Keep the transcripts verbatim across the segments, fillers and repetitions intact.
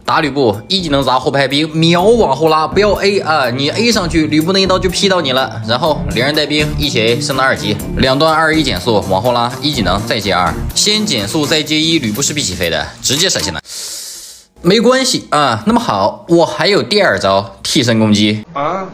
打吕布一技能砸后排兵，秒往后拉，不要 A 啊！你 A 上去，吕布那一刀就劈到你了。然后连人带兵一起 A 升到二级，两段二一减速往后拉，一技能再接二，先减速再接一，吕布是必起飞的，直接闪现了。没关系啊，那么好，我还有第二招替身攻击啊。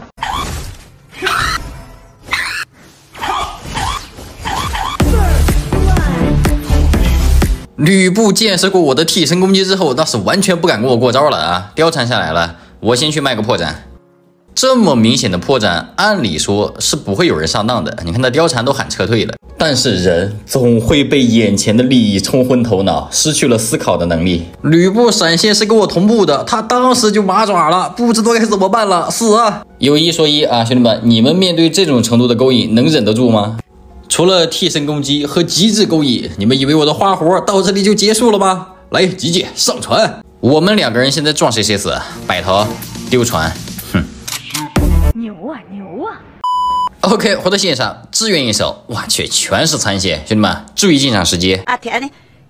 吕布见识过我的替身攻击之后，那是完全不敢跟我过招了啊！貂蝉下来了，我先去卖个破绽。这么明显的破绽，按理说是不会有人上当的。你看那貂蝉都喊撤退了，但是人总会被眼前的利益冲昏头脑，失去了思考的能力。吕布闪现是跟我同步的，他当时就麻爪了，不知道该怎么办了，死啊！有一说一啊，兄弟们，你们面对这种程度的勾引，能忍得住吗？除了替身攻击和极致勾引，你们以为我的花活到这里就结束了吗？来，集结上船！我们两个人现在撞谁谁死，摆头丢船，哼， 牛啊牛啊 ！OK， 回到线上，支援一手，我去，全是残血，兄弟们注意进场时机啊！天哪！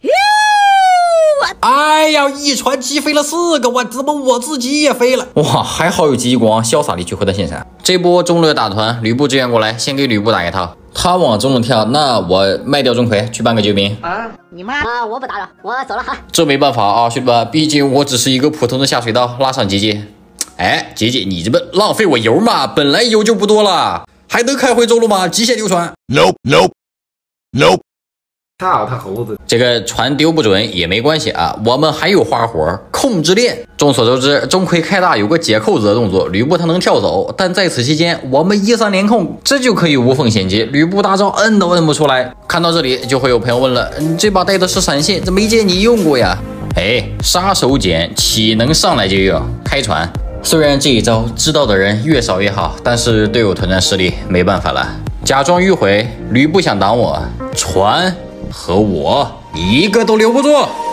哎呀，一船击飞了四个，我怎么我自己也飞了？哇，还好有激光，潇洒地去回到线上。这波中路打团，吕布支援过来，先给吕布打一套。他往中路跳，那我卖掉钟馗去搬个救兵啊！你妈啊！我不打了，我走了哈。 这没办法啊，兄弟们，毕竟我只是一个普通的下水道，拉上杰杰。哎，杰杰，你这不浪费我油嘛？本来油就不多了，还能开回中路吗？极限丢船 ？Nope Nope Nope。 操他猴子！ 这个船丢不准也没关系啊，我们还有花活控制链。众所周知，钟馗开大有个解扣子的动作，吕布他能跳走，但在此期间我们一三连控，这就可以无缝衔接。吕布大招摁都摁不出来。看到这里，就会有朋友问了，嗯、这把带的是闪现，怎么没见你用过呀？哎，杀手锏岂能上来就用？开船。虽然这一招知道的人越少越好，但是队友团战失利，没办法了。假装迂回，吕布想挡我，船和我一个都留不住。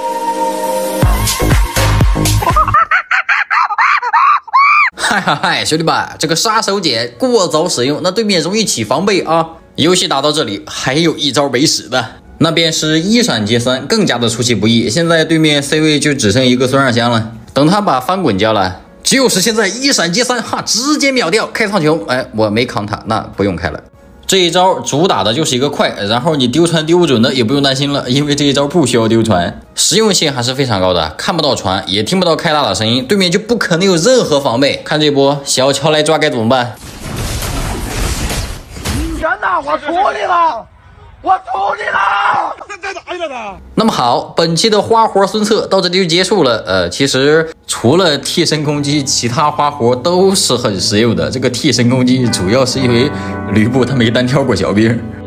嗨嗨嗨，兄弟们，这个杀手锏过早使用，那对面容易起防备啊。游戏打到这里，还有一招没使的，那便是一闪接三，更加的出其不意。现在对面 C 位就只剩一个孙尚香了，等他把翻滚交了，就是现在一闪接三，哈，直接秒掉开苍穹。哎，我没扛他，那不用开了。这一招主打的就是一个快，然后你丢船丢不准的也不用担心了，因为这一招不需要丢船，实用性还是非常高的。看不到船，也听不到开大的声音，对面就不可能有任何防备。看这波小乔来抓该怎么办？ 人呐，我处理了，我处理了，再打一个他。 那么好，本期的花活孙策到这里就结束了。呃，其实除了替身攻击，其他花活都是很实用的。这个替身攻击主要是因为吕布他没单挑过小兵。